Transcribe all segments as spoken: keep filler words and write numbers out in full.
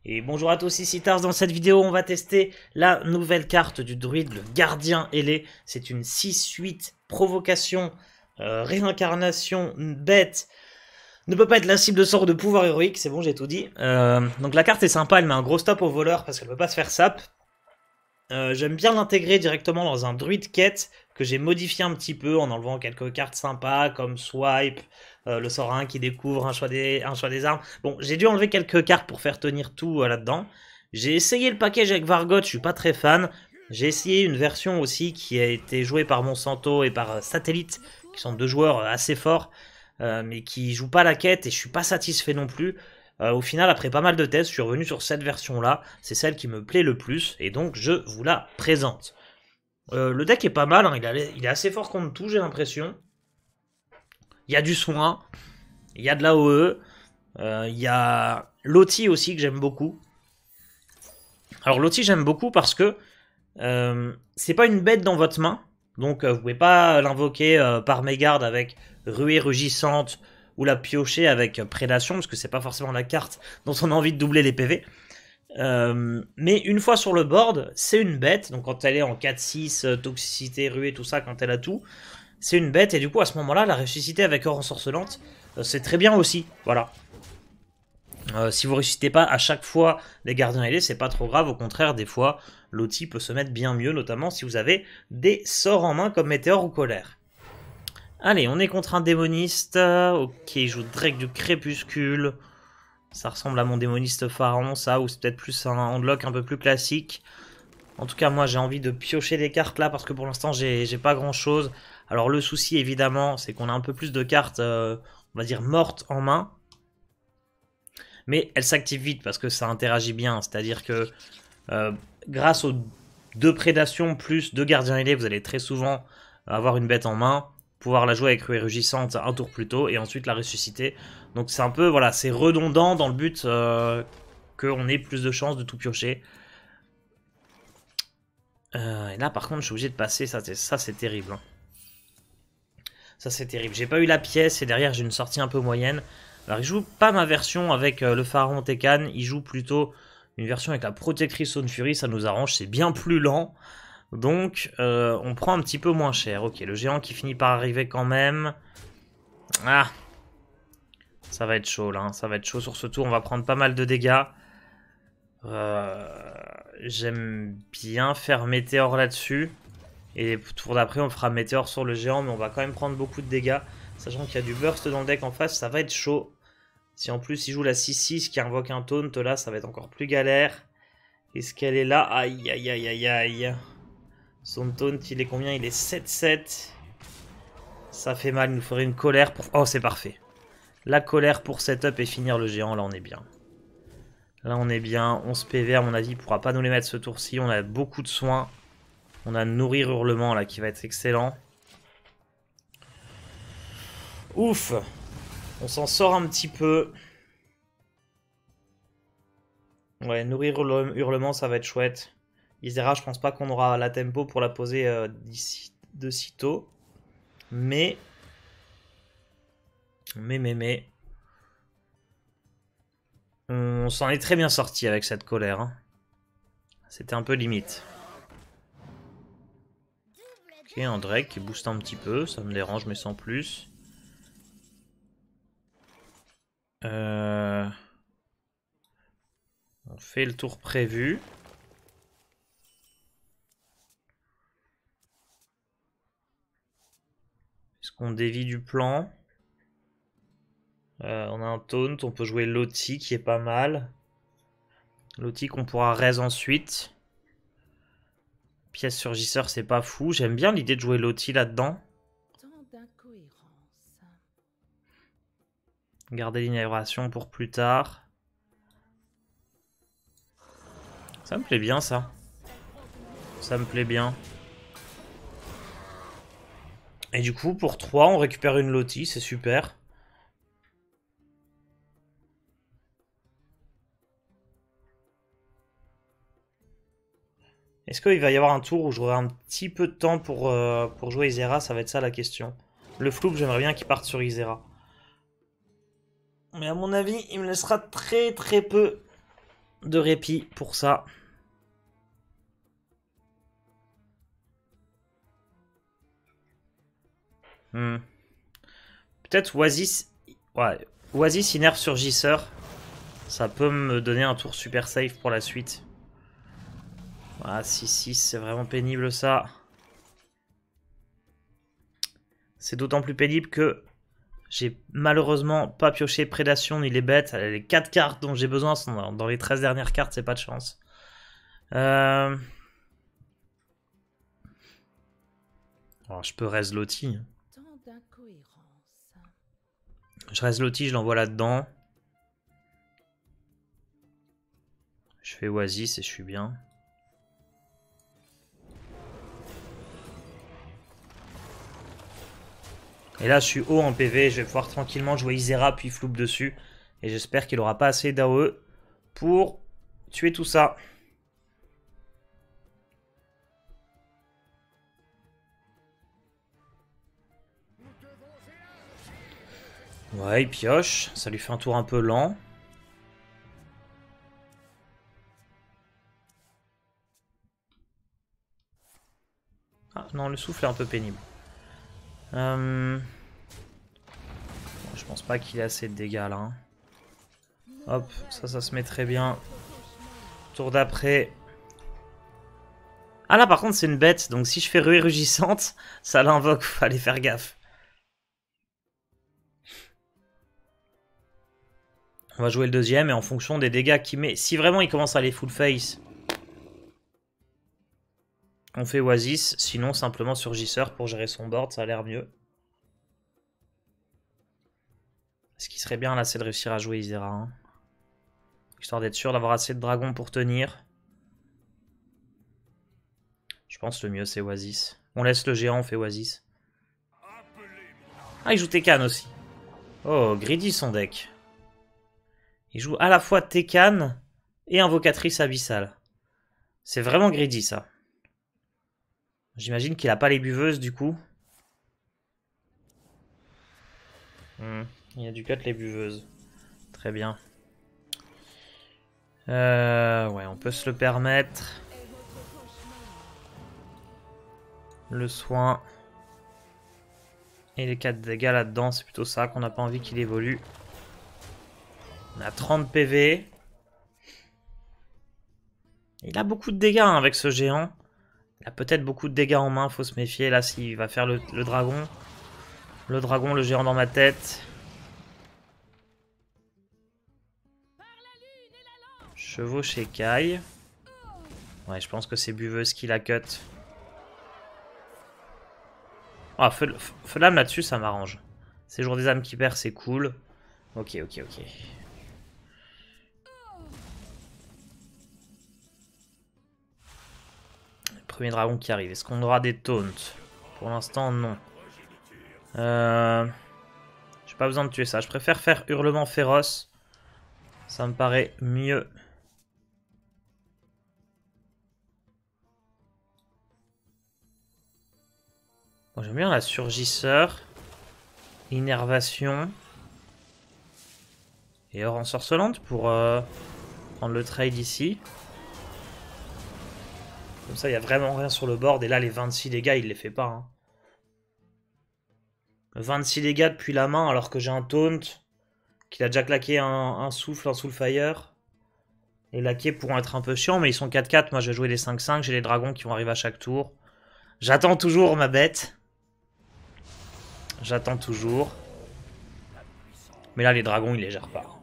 Et bonjour à tous, ici Tars. Dans cette vidéo, on va tester la nouvelle carte du druide, le gardien ailé. C'est une six huit provocation, euh, réincarnation, bête. Ne peut pas être la cible de sort de pouvoir héroïque, c'est bon, j'ai tout dit. Euh, donc la carte est sympa, elle met un gros stop au voleur parce qu'elle ne peut pas se faire sap. Euh, J'aime bien l'intégrer directement dans un druide quête que j'ai modifié un petit peu en enlevant quelques cartes sympas comme swipe, euh, le sort un qui découvre un choix des, un choix des armes. Bon, j'ai dû enlever quelques cartes pour faire tenir tout euh, là-dedans. J'ai essayé le package avec Vargot, je suis pas très fan. J'ai essayé une version aussi qui a été jouée par Monsanto et par euh, Satellite, qui sont deux joueurs euh, assez forts, euh, mais qui jouent pas la quête et je suis pas satisfait non plus. Euh, au final, après pas mal de tests, je suis revenu sur cette version-là. C'est celle qui me plaît le plus, et donc je vous la présente. Euh, le deck est pas mal, hein. il, a, il est assez fort contre tout, j'ai l'impression. Il y a du soin, il y a de l'A O E, euh, il y a Loti aussi que j'aime beaucoup. Alors Loti j'aime beaucoup parce que euh, c'est pas une bête dans votre main, donc euh, vous pouvez pas l'invoquer euh, par mégarde avec ruée rugissante, ou la piocher avec prédation, parce que c'est pas forcément la carte dont on a envie de doubler les P V. Euh, mais une fois sur le board, c'est une bête, donc quand elle est en quatre six, euh, toxicité, ruée, tout ça, quand elle a tout, c'est une bête, et du coup à ce moment-là, la ressusciter avec Or ensorcelante, euh, c'est très bien aussi, voilà. Euh, si vous ressuscitez pas à chaque fois les gardiens ailés, c'est pas trop grave, au contraire, des fois, l'outil peut se mettre bien mieux, notamment si vous avez des sorts en main comme Météore ou Colère. Allez, on est contre un démoniste. Ok, il joue Drake du Crépuscule. Ça ressemble à mon démoniste pharaon, ça, ou c'est peut-être plus un handlock un peu plus classique. En tout cas, moi, j'ai envie de piocher des cartes là, parce que pour l'instant, j'ai pas grand-chose. Alors, le souci, évidemment, c'est qu'on a un peu plus de cartes, euh, on va dire, mortes en main. Mais elles s'activent vite, parce que ça interagit bien. C'est-à-dire que, euh, grâce aux deux prédations plus deux gardiens ailés, vous allez très souvent avoir une bête en main, pouvoir la jouer avec ruée rugissante un tour plus tôt et ensuite la ressusciter. Donc c'est un peu, voilà, c'est redondant dans le but euh, qu'on ait plus de chances de tout piocher. Euh, et là par contre je suis obligé de passer, ça c'est terrible. Hein. Ça c'est terrible. J'ai pas eu la pièce et derrière j'ai une sortie un peu moyenne. Alors il joue pas ma version avec euh, le pharaon Tekan, il joue plutôt une version avec la protectrice Zone Fury, ça nous arrange, c'est bien plus lent. Donc, euh, on prend un petit peu moins cher. Ok, le géant qui finit par arriver quand même. Ah, ça va être chaud, là. Hein. Ça va être chaud sur ce tour. On va prendre pas mal de dégâts. Euh, J'aime bien faire Météore là-dessus. Et tour d'après, on fera Météore sur le géant. Mais on va quand même prendre beaucoup de dégâts. Sachant qu'il y a du burst dans le deck en face, ça va être chaud. Si en plus, il joue la six six qui invoque un taunt, là, ça va être encore plus galère. Est-ce qu'elle est là? Aïe, aïe, aïe, aïe, aïe. Son taunt, il est combien? Il est sept sept. Ça fait mal, il nous faudrait une colère pour... Oh, c'est parfait. La colère pour setup et finir le géant, là on est bien. Là on est bien, onze P V à mon avis, il pourra pas nous les mettre ce tour-ci. On a beaucoup de soins. On a Nourrir Hurlement là qui va être excellent. Ouf. On s'en sort un petit peu. Ouais, Nourrir Hurlement, ça va être chouette. Ysera, je pense pas qu'on aura la tempo pour la poser euh, d'ici de sitôt. Mais... Mais, mais, mais... On s'en est très bien sorti avec cette colère. Hein. C'était un peu limite. Ok, un Drake qui booste un petit peu. Ça me dérange, mais sans plus. Euh... On fait le tour prévu. Est-ce qu'on dévie du plan? euh, On a un taunt, on peut jouer Loti qui est pas mal. Loti qu'on pourra raise ensuite. Pièce surgisseur, c'est pas fou. J'aime bien l'idée de jouer Loti là-dedans. Garder l'innovation pour plus tard. Ça me plaît bien ça. Ça me plaît bien. Et du coup, pour trois, on récupère une Loti, c'est super. Est-ce qu'il va y avoir un tour où j'aurai un petit peu de temps pour, euh, pour jouer Ysera? Ça va être ça la question. Le flou, j'aimerais bien qu'il parte sur Ysera. Mais à mon avis, il me laissera très très peu de répit pour ça. Hmm. Peut-être Oasis. Ouais. Oasis innerve surgisseur. Ça peut me donner un tour super safe pour la suite. Ah, six six, c'est vraiment pénible ça. C'est d'autant plus pénible que j'ai malheureusement pas pioché prédation ni les bêtes. Les quatre cartes dont j'ai besoin sont dans les treize dernières cartes, c'est pas de chance. Euh... Alors, je peux res Loti. Je res Loti, je l'envoie là-dedans. Je fais Oasis et je suis bien. Et là, je suis haut en P V. Je vais pouvoir tranquillement jouer Isera puis Floup dessus. Et j'espère qu'il n'aura pas assez d'A O E pour tuer tout ça. Ouais, il pioche. Ça lui fait un tour un peu lent. Ah non, le souffle est un peu pénible. Euh... Bon, je pense pas qu'il ait assez de dégâts là. Hein. Hop, ça, ça se met très bien. Tour d'après. Ah là, par contre, c'est une bête. Donc si je fais ruée rugissante, ça l'invoque. Fallait faire gaffe. On va jouer le deuxième et en fonction des dégâts qu'il met. Si vraiment il commence à aller full face, on fait Oasis. Sinon, simplement surgisseur pour gérer son board. Ça a l'air mieux. Ce qui serait bien là, c'est de réussir à jouer Isera. Hein. Histoire d'être sûr d'avoir assez de dragons pour tenir. Je pense que le mieux c'est Oasis. On laisse le géant, on fait Oasis. Ah, il joue Tekan aussi. Oh, greedy son deck. Il joue à la fois Tekan et Invocatrice Abyssale. C'est vraiment greedy ça. J'imagine qu'il a pas les buveuses du coup. Hmm, il a du cut les buveuses. Très bien. Euh, ouais, on peut se le permettre. Le soin. Et les quatre dégâts là-dedans, c'est plutôt ça qu'on n'a pas envie qu'il évolue. On a trente P V. Il a beaucoup de dégâts hein, avec ce géant. Il a peut-être beaucoup de dégâts en main, faut se méfier. Là, s'il va faire le, le dragon. Le dragon, le géant dans ma tête. Chevaucher Kai. Ouais, je pense que c'est buveuse qui la cut. Ah, feu, feu l'âme là-dessus, ça m'arrange. C'est jour des âmes qui perd, c'est cool. Ok, ok, ok. Premier dragon qui arrive. Est-ce qu'on aura des taunts? Pour l'instant, non. Euh... J'ai pas besoin de tuer ça. Je préfère faire hurlement féroce. Ça me paraît mieux. Bon, j'aime bien la surgisseur. Innervation. Et or ensorcelante pour euh, prendre le trade ici. Comme ça, il n'y a vraiment rien sur le board. Et là, les vingt-six dégâts, il les fait pas. Hein. vingt-six dégâts depuis la main, alors que j'ai un taunt. Qu'il a déjà claqué un, un souffle, un soulfire. Les laquais pourront être un peu chiants, mais ils sont quatre quatre. Moi, je vais jouer les cinq cinq. J'ai les dragons qui vont arriver à chaque tour. J'attends toujours ma bête. J'attends toujours. Mais là, les dragons, ils les gèrent pas.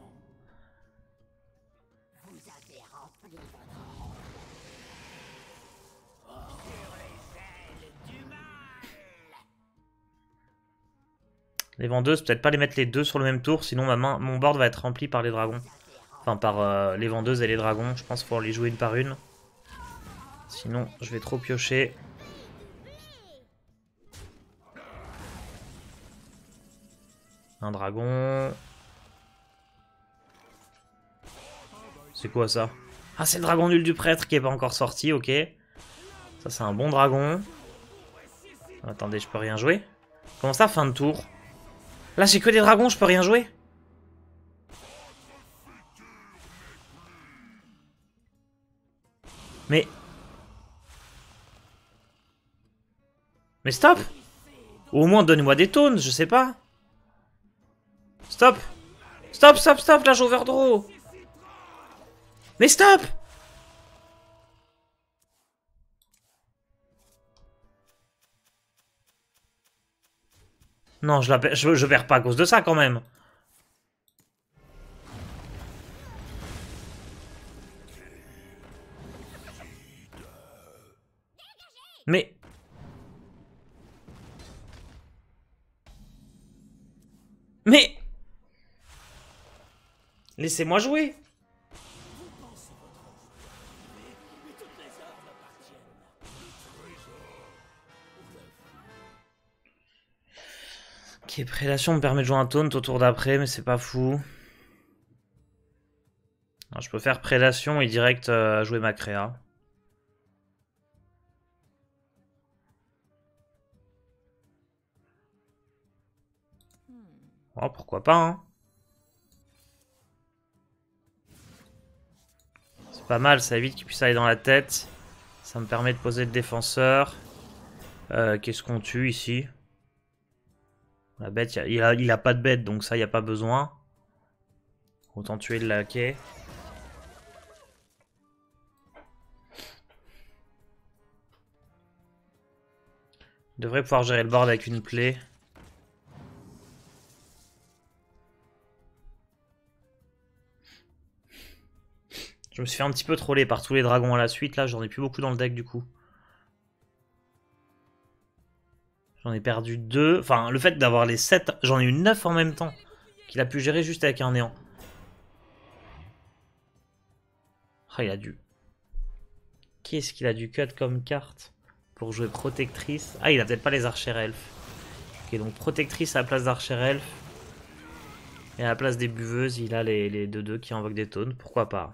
Les vendeuses, peut-être pas les mettre les deux sur le même tour, sinon ma main, mon board va être rempli par les dragons. Enfin, par euh, les vendeuses et les dragons. Je pense qu'il faut les jouer une par une. Sinon, je vais trop piocher. Un dragon. C'est quoi ça? Ah, c'est le dragon nul du prêtre qui est pas encore sorti, ok. Ça, c'est un bon dragon. Attendez, je peux rien jouer? Comment ça, fin de tour? Là, j'ai que des dragons, je peux rien jouer? Mais... Mais stop! Ou au moins donne-moi des tones, je sais pas. Stop! Stop, stop, stop, là j'overdraw! Mais stop! Non, je, la perds, je, je perds pas à cause de ça quand même. Mais... Mais... Laissez-moi jouer. Ok, prédation me permet de jouer un taunt au tour d'après, mais c'est pas fou. Alors, je peux faire prédation et direct euh, jouer ma créa. Oh, pourquoi pas, hein. C'est pas mal, ça évite qu'il puisse aller dans la tête. Ça me permet de poser le défenseur. Euh, Qu'est-ce qu'on tue ici? La bête, il a, il a pas de bête, donc ça, il n'y a pas besoin. Autant tuer le laquais. Il devrait pouvoir gérer le board avec une plaie. Je me suis fait un petit peu troller par tous les dragons à la suite. Là, j'en ai plus beaucoup dans le deck du coup. J'en ai perdu deux. Enfin, le fait d'avoir les sept, j'en ai eu neuf en même temps. Qu'il a pu gérer juste avec un néant. Ah, il a dû... Qu'est-ce qu'il a dû cut comme carte pour jouer protectrice? Ah, il a peut-être pas les archers elfes. Ok, donc protectrice à la place d'archer elfe. Et à la place des buveuses, il a les deux deux qui invoquent des taunts. Pourquoi pas?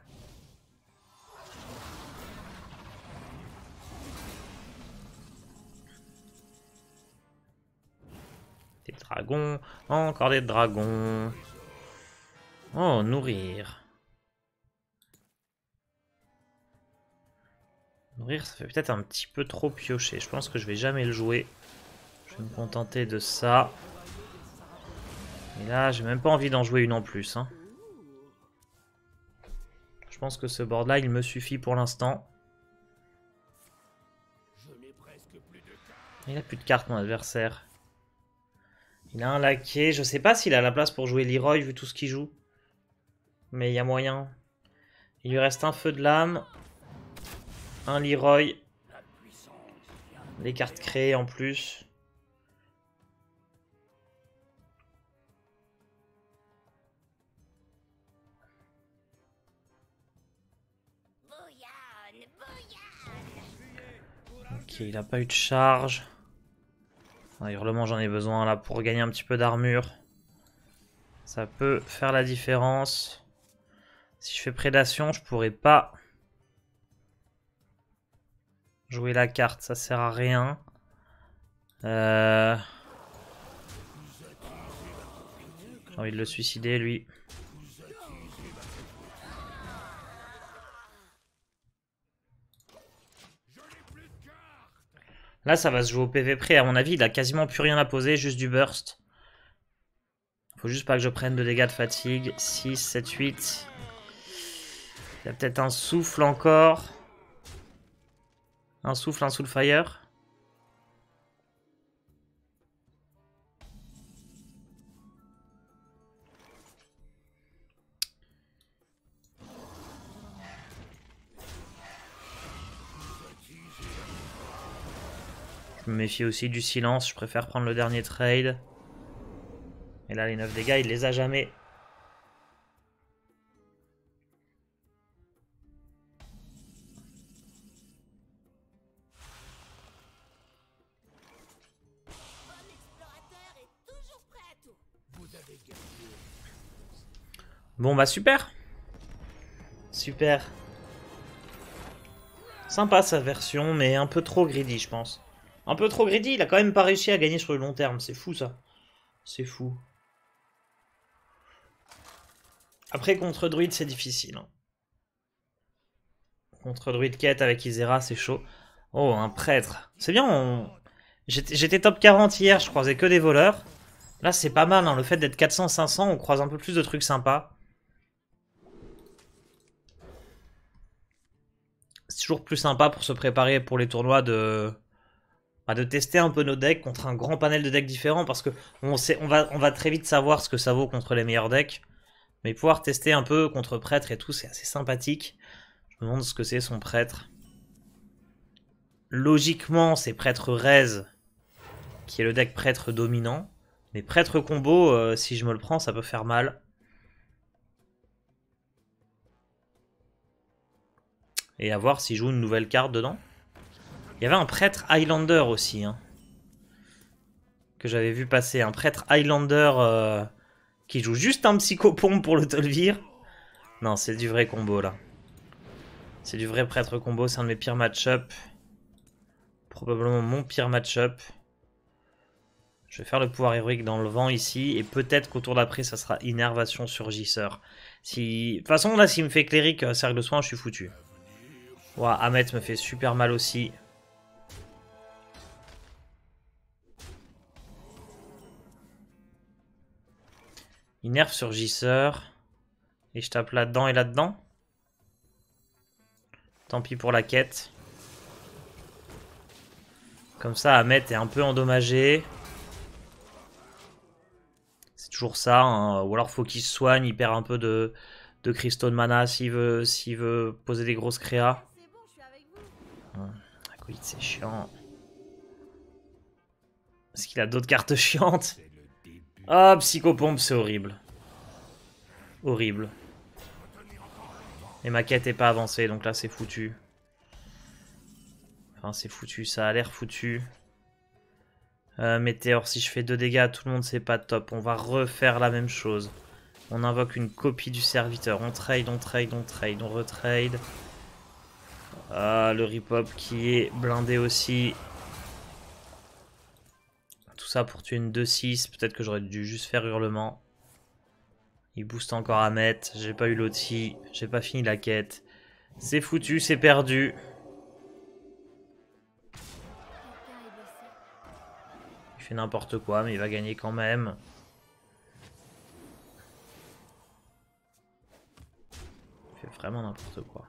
Des dragons. Encore des dragons. Oh, nourrir. Nourrir, ça fait peut-être un petit peu trop piocher. Je pense que je vais jamais le jouer. Je vais me contenter de ça. Et là, j'ai même pas envie d'en jouer une en plus. Hein. Je pense que ce board-là, il me suffit pour l'instant. Il a plus de cartes, mon adversaire. Il a un laquais. Je sais pas s'il a la place pour jouer Leroy, vu tout ce qu'il joue. Mais il y a moyen. Il lui reste un feu de lame. Un Leroy. Les cartes créées en plus. Ok, il n'a pas eu de charge. Un hurlement, j'en ai besoin là pour gagner un petit peu d'armure. Ça peut faire la différence. Si je fais prédation, je pourrais pas jouer la carte, ça sert à rien. Euh... J'ai envie de le suicider, lui. Là, ça va se jouer au P V près. À mon avis, il a quasiment plus rien à poser, juste du burst. Faut juste pas que je prenne de dégâts de fatigue. six, sept, huit. Il y a peut-être un souffle encore. Un souffle, un soulfire. Je me méfie aussi du silence. Je préfère prendre le dernier trade. Et là, les neuf dégâts, il les a jamais. Bon bah super. Super. Sympa sa version, mais un peu trop greedy, je pense. Un peu trop greedy, il a quand même pas réussi à gagner sur le long terme. C'est fou ça. C'est fou. Après, contre druide, c'est difficile. Hein. Contre Druid Quête avec Isera, c'est chaud. Oh, un prêtre. C'est bien, on... j'étais top quarante hier, je croisais que des voleurs. Là, c'est pas mal, hein. Le fait d'être quatre cents cinq cents, on croise un peu plus de trucs sympas. C'est toujours plus sympa pour se préparer pour les tournois de... Bah, de tester un peu nos decks contre un grand panel de decks différents, parce que on, sait, on, va, on va très vite savoir ce que ça vaut contre les meilleurs decks. Mais pouvoir tester un peu contre prêtre et tout, c'est assez sympathique. Je me demande ce que c'est son prêtre. Logiquement, c'est prêtre Raise, qui est le deck prêtre dominant. Mais prêtre combo, euh, si je me le prends, ça peut faire mal. Et à voir s'il joue une nouvelle carte dedans. Il y avait un prêtre Highlander aussi, hein, que j'avais vu passer. Un prêtre Highlander euh, qui joue juste un psychopompe pour le Tolvir. Non, c'est du vrai combo là. C'est du vrai prêtre combo, c'est un de mes pires match-up. Probablement mon pire match-up. Je vais faire le pouvoir héroïque dans le vent ici. Et peut-être qu'au tour d'après, ça sera Innervation Surgisseur. Si... De toute façon, là, s'il me fait cléric, euh, cercle de soin, je suis foutu. Ouah, Ahmet me fait super mal aussi. Innerve Surgisseur. Et je tape là-dedans et là-dedans. Tant pis pour la quête. Comme ça, Ahmet est un peu endommagé. C'est toujours ça. Hein. Ou alors, faut qu'il se soigne. Il perd un peu de, de cristaux de mana s'il veut, s'il veut poser des grosses créas. Acolyte, c'est chiant. Est-ce qu'il a d'autres cartes chiantes? Oh, Psychopompe, c'est horrible. Horrible. Et ma quête est pas avancée, donc là, c'est foutu. Enfin, c'est foutu, ça a l'air foutu. Euh, Météore, si je fais deux dégâts à tout le monde, c'est pas top. On va refaire la même chose. On invoque une copie du serviteur. On trade, on trade, on trade, on retrade. Ah, le rip-hop qui est blindé aussi. Tout ça pour tuer une deux six. Peut-être que j'aurais dû juste faire hurlement. Il booste encore à mettre. J'ai pas eu l'outil. J'ai pas fini la quête. C'est foutu, c'est perdu. Il fait n'importe quoi, mais il va gagner quand même. Il fait vraiment n'importe quoi.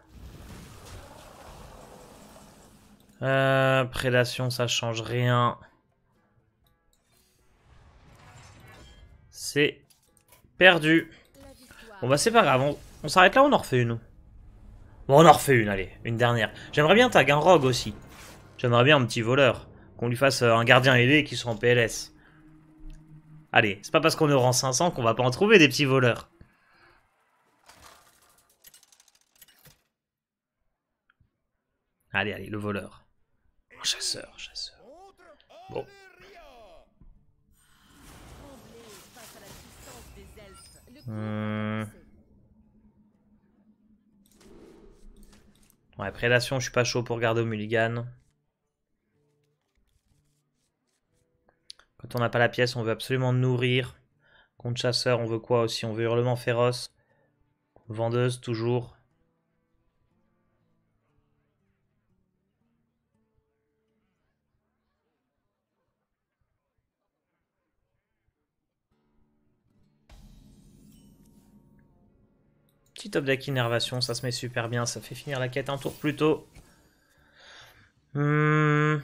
Euh, prédation, ça change rien. C'est perdu. Bon bah c'est pas grave, on, on s'arrête là ou on en refait une? Bon, on en refait une, allez, une dernière. J'aimerais bien tag un rogue aussi. J'aimerais bien un petit voleur. Qu'on lui fasse un gardien ailé qui soit en P L S. Allez, c'est pas parce qu'on est au rang cinq cents qu'on va pas en trouver des petits voleurs. Allez, allez, le voleur. Un chasseur, chasseur. Bon. Hmm. Ouais, prédation, je suis pas chaud pour garder au mulligan. Quand on n'a pas la pièce, on veut absolument nourrir. Contre chasseur, on veut quoi aussi? On veut hurlement féroce. Vendeuse, toujours. Petit top deck innervation, ça se met super bien. Ça fait finir la quête un tour plus tôt. Hmm.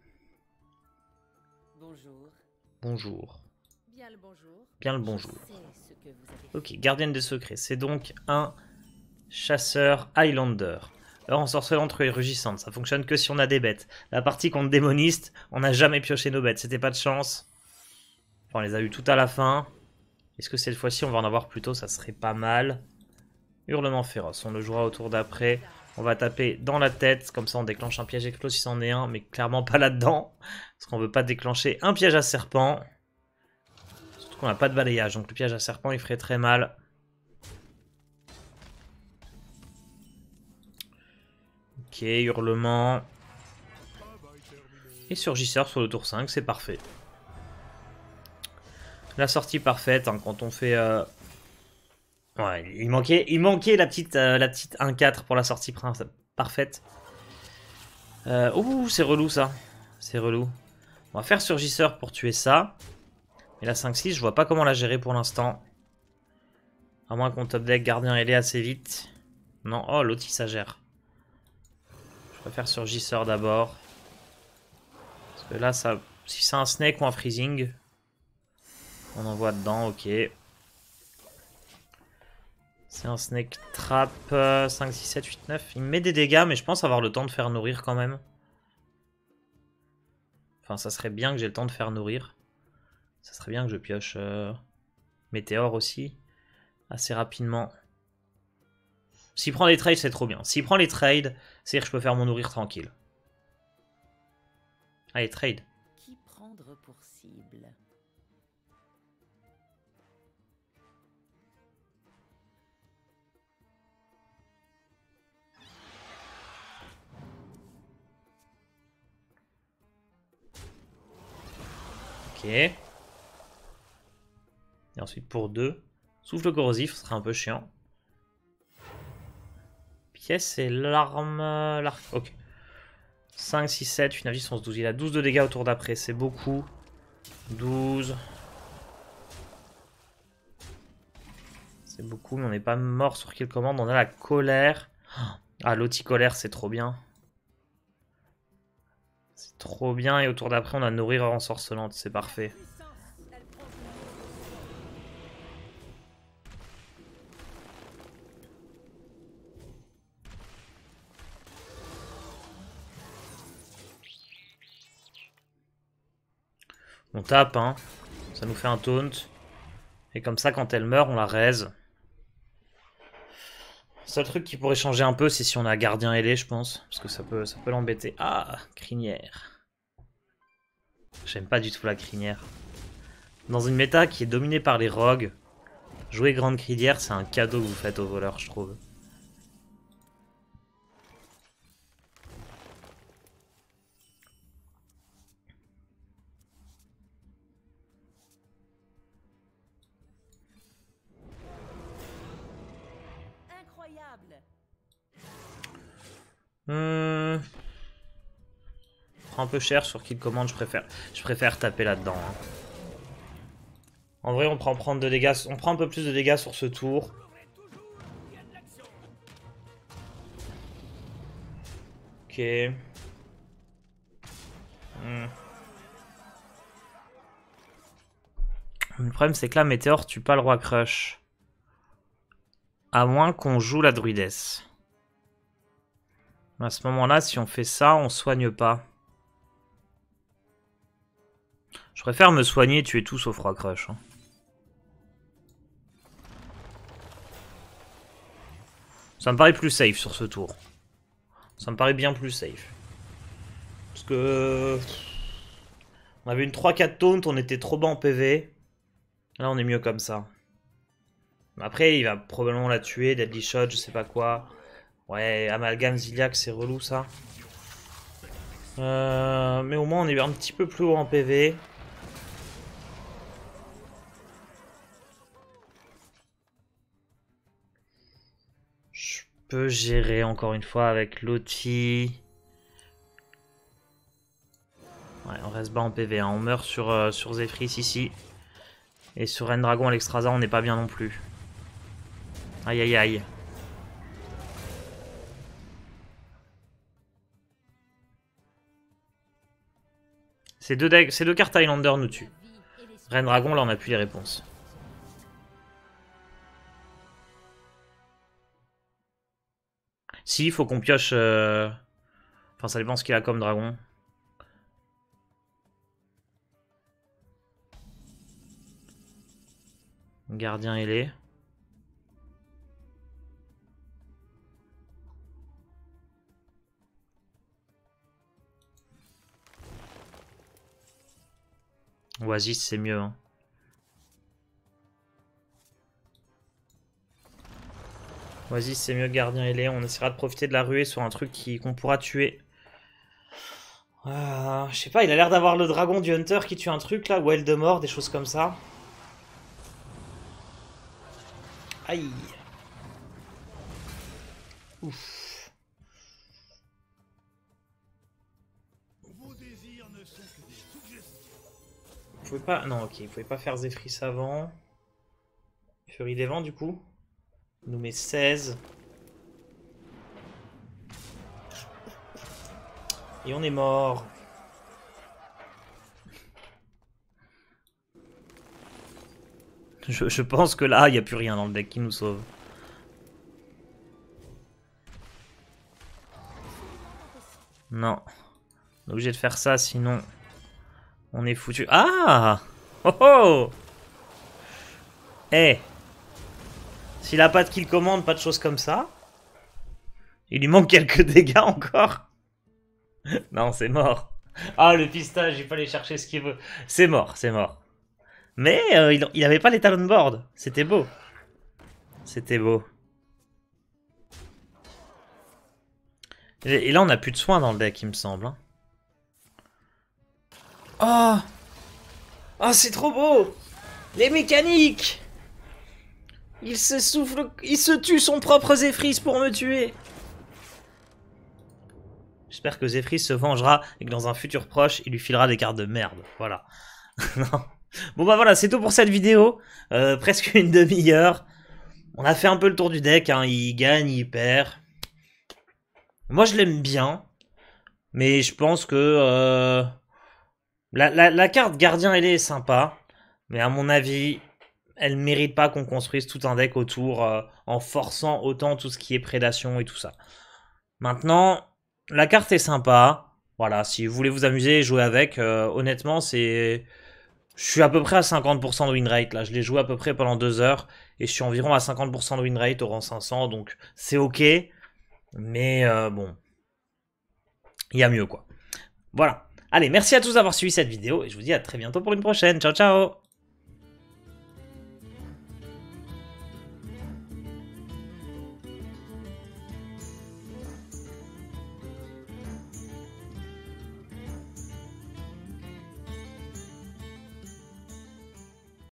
Bonjour. Bonjour. Bien le bonjour. Bien le bonjour. Je sais ce que vous avez Ok, gardienne des secrets. C'est donc un chasseur Highlander. Alors en sorcelante et rugissante, ça fonctionne que si on a des bêtes. La partie contre démoniste, on n'a jamais pioché nos bêtes. C'était pas de chance. Enfin, on les a eu tout à la fin. Est-ce que cette fois-ci on va en avoir plus tôt? Ça serait pas mal. Hurlement féroce, on le jouera au tour d'après. On va taper dans la tête, comme ça on déclenche un piège éclos si c'en est un, mais clairement pas là-dedans. Parce qu'on veut pas déclencher un piège à serpent. Surtout qu'on n'a pas de balayage, donc le piège à serpent il ferait très mal. Ok, hurlement. Et surgisseur sur le tour cinq, c'est parfait. La sortie parfaite, hein, quand on fait... Euh... Ouais, il manquait, il manquait la petite, euh, la petite un quatre pour la sortie prince. Parfaite. Euh, ouh, c'est relou ça. C'est relou. On va faire surgisseur pour tuer ça. Et la cinq six, je vois pas comment la gérer pour l'instant. À moins qu'on top deck gardien ailé assez vite. Non, oh, l'autre il s'agère. Je préfère surgisseur d'abord. Parce que là, ça, si c'est un snake ou un freezing, on envoie dedans, ok. C'est un snake trap euh, cinq, six, sept, huit, neuf. Il me met des dégâts, mais je pense avoir le temps de faire nourrir quand même. Enfin, ça serait bien que j'ai le temps de faire nourrir. Ça serait bien que je pioche euh, Météore aussi. Assez rapidement. S'il prend les trades, c'est trop bien. S'il prend les trades, c'est-à-dire que je peux faire mon nourrir tranquille. Allez, trade. Qui prendre pour cible? Ok. Et ensuite pour deux. Souffle corrosif, ce serait un peu chiant. Pièce et l'arme... l'arc. Ok. cinq, six, sept, huit, neuf, dix, onze, douze. Il a douze de dégâts au tour d'après, c'est beaucoup. douze. C'est beaucoup, mais on n'est pas mort sur kill commande. On a la colère. Ah, l'auti-colère, c'est trop bien. C'est trop bien. Et au tour d'après, on a nourrir ensorcelante. C'est parfait. On tape, hein. Ça nous fait un taunt. Et comme ça, quand elle meurt, on la raise. Seul truc qui pourrait changer un peu, c'est si on a gardien ailé, je pense. Parce que ça peut, ça peut l'embêter. Ah, crinière. J'aime pas du tout la crinière. Dans une méta qui est dominée par les rogues, jouer grande crinière, c'est un cadeau que vous faites aux voleurs, je trouve. Incroyable. Hmm. Un peu cher sur kill commande, je préfère. Je préfère taper là-dedans. Hein. En vrai, on prend prendre de dégâts, on prend un peu plus de dégâts sur ce tour. Ok. Hmm. Le problème, c'est que là, Météore tue pas le roi Crush. À moins qu'on joue la druidesse. À ce moment-là, si on fait ça, on soigne pas. Je préfère me soigner et tuer tout sauf roi Crush. Hein. Ça me paraît plus safe sur ce tour. Ça me paraît bien plus safe. Parce que... On avait une trois quatre taunt, on était trop bas en P V. Là, on est mieux comme ça. Après, il va probablement la tuer, Deadly Shot, je sais pas quoi. Ouais, Amalgame, Ziliac, c'est relou ça. Euh, mais au moins, on est un petit peu plus haut en P V. Je peux gérer encore une fois avec Loti. Ouais, on reste bas en P V. Hein. On meurt sur, euh, sur Zephyr ici. Et sur Rendragon à l'Extrasa, on n'est pas bien non plus. Aïe aïe aïe. Ces deux, ces deux cartes Highlander nous tuent. Rendragon, là, on n'a plus les réponses. Si, il faut qu'on pioche... Euh... Enfin, ça dépend ce qu'il a comme dragon. Gardien ailé. Oasis, c'est mieux. Hein. Oasis, c'est mieux gardien ailé. On essaiera de profiter de la ruée sur un truc qu'on pourra tuer. Euh, je sais pas, il a l'air d'avoir le dragon du Hunter qui tue un truc là, ou Eldemort, des choses comme ça. Aïe. Ouf. Vos désirs ne sont que des suggestions. Vous pouvez pas... Non, ok, vous pouvez pas faire Zephrys avant. Furie des vents, du coup. Il nous met seize. Et on est mort. Je, je pense que là, il n'y a plus rien dans le deck qui nous sauve. Non. On est obligé de faire ça, sinon on est foutu. Ah! Oh oh! Eh! S'il a pas de kill commande, pas de choses comme ça. Il lui manque quelques dégâts encore. Non, c'est mort. Ah, le pistage, il fallait chercher ce qu'il veut. C'est mort, c'est mort. Mais euh, il, il avait pas les talons board. C'était beau. C'était beau. Et, et là, on a plus de soins dans le deck, il me semble. Hein. Oh! Oh, c'est trop beau! Les mécaniques! Il se souffle... Il se tue son propre Zephrys pour me tuer! J'espère que Zephrys se vengera et que dans un futur proche, il lui filera des cartes de merde. Voilà. Non. Bon bah voilà, c'est tout pour cette vidéo. Euh, presque une demi-heure. On a fait un peu le tour du deck. Hein. Il gagne, il perd. Moi, je l'aime bien. Mais je pense que... Euh... La, la, la carte gardien ailé est sympa. Mais à mon avis, elle mérite pas qu'on construise tout un deck autour euh, en forçant autant tout ce qui est prédation et tout ça. Maintenant... La carte est sympa. Voilà, si vous voulez vous amuser, jouer avec, euh, honnêtement, c'est... Je suis à peu près à cinquante pour cent de win rate, là. Je l'ai joué à peu près pendant deux heures. Et je suis environ à cinquante pour cent de win rate au rang cinq cents, donc c'est ok. Mais euh, bon, il y a mieux, quoi. Voilà. Allez, merci à tous d'avoir suivi cette vidéo. Et je vous dis à très bientôt pour une prochaine. Ciao, ciao!